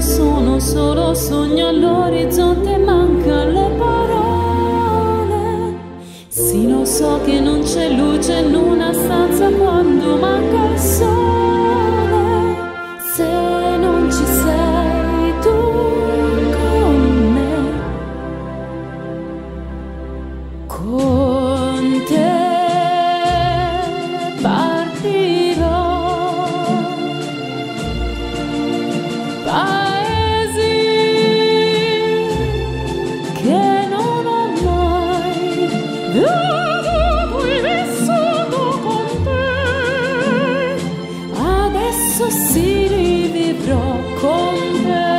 sono solo sogno all'orizzonte, mancano le parole. Sì, lo so che non c'è luce in una stanza quando manca il sole. Se non ci sei tu con me, con te partirò. Paesi che non ho mai veduto e vissuto con te, adesso sì li vivrò con te.